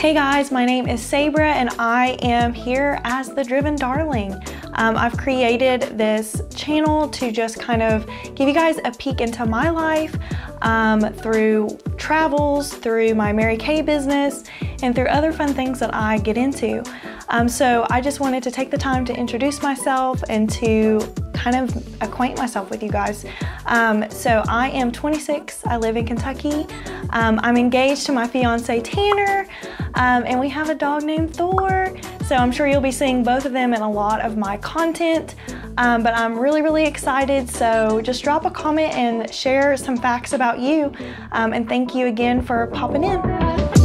Hey guys, my name is Sabra and I am here as the Driven Darling. I've created this channel to just kind of give you guys a peek into my life through travels, through my Mary Kay business, and through other fun things that I get into. So I just wanted to take the time to introduce myself and to kind of acquaint myself with you guys. So I am 26, I live in Kentucky. I'm engaged to my fiance Tanner, and we have a dog named Thor. So I'm sure you'll be seeing both of them in a lot of my content, but I'm really excited. So just drop a comment and share some facts about you. And thank you again for popping in.